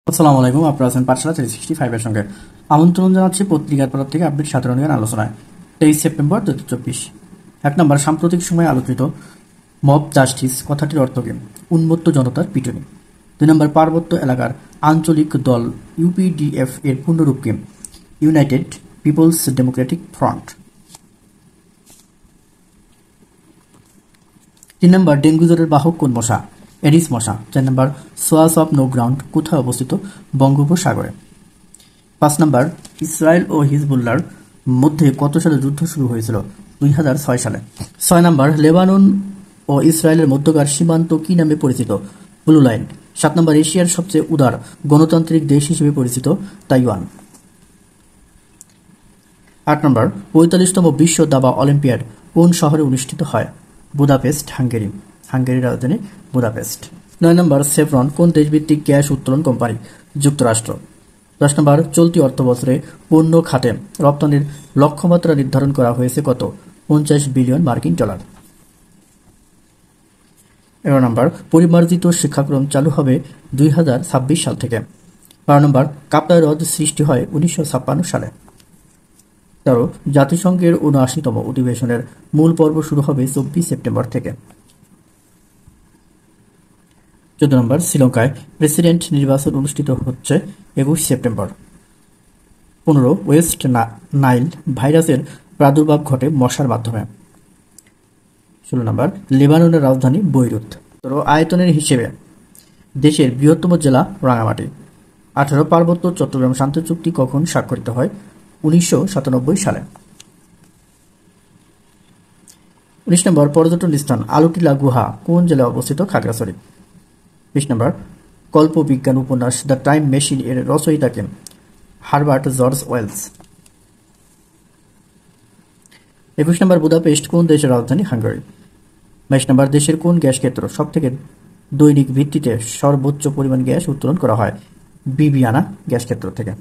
আসসালামু আলাইকুম, আপনারা আছেন পাঠশালা 365 এর সঙ্গে। আমন্ত্রণ জানাচ্ছি পত্রিকার তরফ থেকে আপডেট সাধারণ জ্ঞান আলোচনায়। 23 সেপ্টেম্বর 2024। 1 নম্বর, সাম্প্রতিক সময়ে আলোচিত মব জাস্টিস কথাটির অর্থ কি? উন্মত্ত জনতার পিটুনি। 2 নম্বর, পার্বত্য এলাকার আঞ্চলিক দল ইউপিডিএফ এর পূর্ণরূপ কি? United Peoples Democratic Front. 3 নম্বর, ডেঙ্গু জ্বরের বাহক কোন মশা? এডিস মশা। 4 নম্বর, সোয়াস অফ নো গ্রাউন্ড কোথায় অবস্থিত? বঙ্গোপসাগরে। 5 নম্বর, ইসরায়েল ও হিজবুল্লাহর মধ্যে কত সালে যুদ্ধ শুরু হয়েছিল? 2006 সালে। 6 নম্বর, লেবানন ও ইসরায়েলের মধ্যকার সীমান্ত কি নামে পরিচিত? Blue line. 7 নম্বর, এশিয়ার সবচেয়ে উদার গণতান্ত্রিক দেশ হিসেবে পরিচিত তাইওয়ান। 8 নম্বর, 45তম বিশ্ব দাবা অলিম্পিয়াড কোন শহরে অনুষ্ঠিত হয়? Budapest, Hungary. হাঙ্গেরির রাজধানী বুদাপেস্ট। 9 নম্বর, সেভরন কোন দেশভিত্তিক গ্যাস উত্তোলন কোম্পানি? যুক্তরাষ্ট্র। 10 নম্বর, চলতি অর্থবছরে পণ্য খাতে রপ্তানির লক্ষ্যমাত্রা নির্ধারণ করা হয়েছে কত? 50 বিলিয়ন মার্কিন ডলার। 11 নম্বর, পরিমার্জিত শিক্ষাক্রম চালু হবে 2026 সাল থেকে। 12 নম্বর, কাপ্তাই হ্রদ সৃষ্টি হয় 1956 সালে। 13, জাতিসংঘের 79তম অধিবেশনের মূল পর্ব শুরু হবে 24 সেপ্টেম্বর থেকে। 14 নম্বর, শ্রীলঙ্কায় প্রেসিডেন্ট নির্বাচন অনুষ্ঠিত হচ্ছে 21 সেপ্টেম্বর। 15, ওয়েস্ট নাইল ভাইরাসের প্রাদুর্ভাব ঘটে মশার মাধ্যমে। 16 নম্বর, লেবাননের রাজধানী বৈরুত। 17, আয়তনের হিসেবে দেশের বৃহত্তম জেলা রাঙামাটি। 18, পার্বত্য চট্টগ্রাম শান্তি চুক্তি কখন স্বাক্ষরিত হয়? 1997 সালে। 19 নম্বর, পর্যটন স্থান আলুটিলা গুহা কোন জেলায় অবস্থিত? খাগড়াছড়ি। 20 নম্বর, কল্পবিজ্ঞান উপন্যাস দ্য টাইম মেশিন এর রচয়িতা কে? Herbert George Wells. 21 নম্বর, বুদাপেস্ট কোন দেশের রাজধানী? হাঙ্গেরি। 22 নম্বর, দেশের কোন গ্যাস ক্ষেত্র সবথেকে দৈনিক ভিত্তিতে সর্বোচ্চ পরিমাণ গ্যাস উত্তোলন করা হয়? বিবিয়ানা গ্যাস ক্ষেত্র থেকে।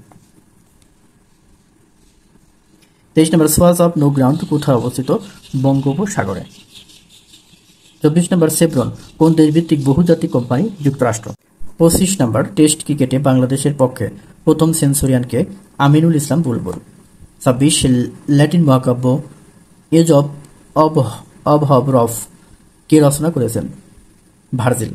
23 নম্বর, সোয়াস অফ নো গ্রাউন্ড কোথায় অবস্থিত? বঙ্গোপসাগরে। 24 নম্বর, সেভরন কোন দেশভিত্তিক বহুজাতিক কোম্পানি? যুক্তরাষ্ট্র। 25 নম্বর, টেস্ট ক্রিকেটে বাংলাদেশের পক্ষে প্রথম সেঞ্চুরিয়ানকে? আমিনুল ইসলাম বুলবুল। 26, ল্যাটিন মহাকাব্য এজ অব রফ কে রচনা করেছেন? ভার্জিল।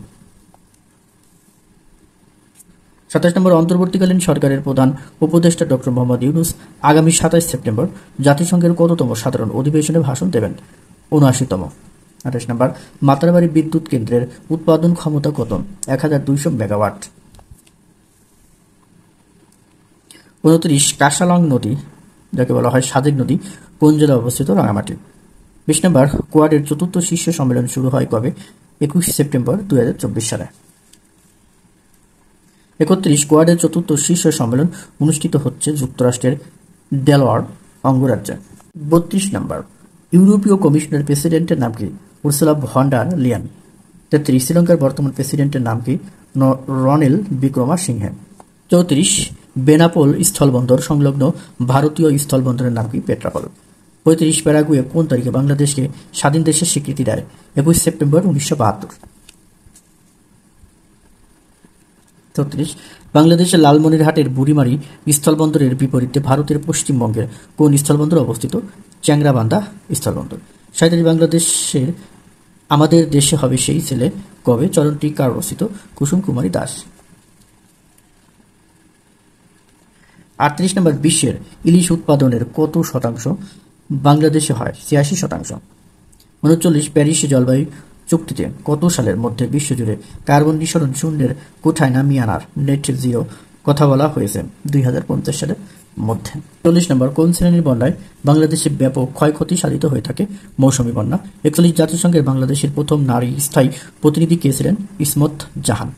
27 নম্বর, অন্তর্বর্তীকালীন সরকারের প্রধান উপদেষ্টা ডক্টর মোহাম্মদ ইউনূস আগামী 27 সেপ্টেম্বর জাতিসংঘের কততম সাধারণ অধিবেশনে ভাষণ দেবেন? 79তম। 28 নম্বর, মাতারবাড়ি বিদ্যুৎ কেন্দ্রের উৎপাদন ক্ষমতা কত? 1200 মেগাওয়াট। 29, কাশালং নদী যাকে বলা হয় সাজেক নদী কোন জেলায় অবস্থিত? রাঙামাটি। 20 নম্বর, কোয়াডের চতুর্থ শীর্ষ সম্মেলন শুরু হয় কবে? 21 সেপ্টেম্বর 2024 সালে। 31, কোয়াডের চতুর্থ শীর্ষ সম্মেলন অনুষ্ঠিত হচ্ছে যুক্তরাষ্ট্রের ডেলওয়ার অঙ্গরাজ্যে। 32 নম্বর, ইউরোপীয় কমিশনের প্রেসিডেন্টের নাম কি? Ursula von der লিয়ান। 33, শ্রীলঙ্কার বর্তমান প্রেসিডেন্টের নাম কি? রনিল বিক্রমাসিংহে। 34, বেনাপোল স্থলবন্দর সংলগ্ন ভারতীয় স্থলবন্দরের নাম কি? পেট্রাপোল। 35, প্যারাগুয়ে কোন তারিখে বাংলাদেশকে স্বাধীন দেশের স্বীকৃতি দেয়? 21 সেপ্টেম্বর 1972। 36, বাংলাদেশের লালমনিরহাটের বুড়িমারি স্থলবন্দরের বিপরীতে ভারতের পশ্চিমবঙ্গের কোন স্থলবন্দর অবস্থিত? চ্যাংরাবান্ধা স্থলবন্দর। 37, বাংলাদেশের আমাদের দেশে হবে সেই ছেলে কবে চরণটি কার রচিত? কুসুম কুমারী দাস। 38 নম্বর, বিশ্বের ইলিশ উৎপাদনের কত শতাংশ বাংলাদেশে হয়? 86%। 39, প্যারিস জলবায়ু চুক্তিতে কত সালের মধ্যে বিশ্বজুড়ে কার্বন নিঃসরণ শূন্যের কোঠায় নামিয়ে আনার নেট জিরো কথা বলা হয়েছে? 2050 সালের মধ্যে। 40 নম্বর, কোন শ্রেণীর বন্যায় বাংলাদেশে ব্যাপক ক্ষয়ক্ষতি সাধিত হয়ে থাকে? মৌসুমী বন্যা। 41, জাতিসংঘের বাংলাদেশের প্রথম নারী স্থায়ী প্রতিনিধি কে ছিলেন? ইসমত জাহান।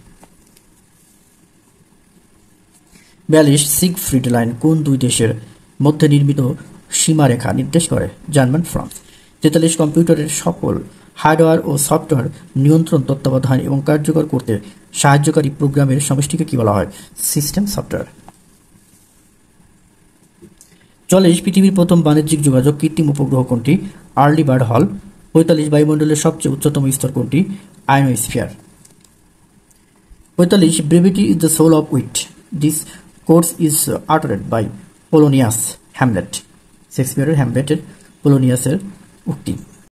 42, সিগফ্রিড লাইন কোন দুই দেশের মধ্যে নির্মিত সীমারেখা নির্দেশ করে? German France. 43, কম্পিউটারের সকল হার্ডওয়্যার ও সফটওয়্যার নিয়ন্ত্রণ, তত্ত্বাবধান এবং কার্যকর করতে সাহায্যকারী প্রোগ্রামের সমষ্টিকে কি বলা হয়? System software. 44, পৃথিবীর প্রথম বাণিজ্যিক যোগাযোগ কৃত্রিম উপগ্রহ কোনটি? আর্লি বার্ড হল। 45, বায়ুমণ্ডলের সবচেয়ে উচ্চতম স্তর কোনটি? Ionosphere. 45, brevity is the soul of wit this course is uttered by Polonius Hamlet. শেক্সপিয়ারের হ্যামলেটের পোলোনিয়াসের উক্তি।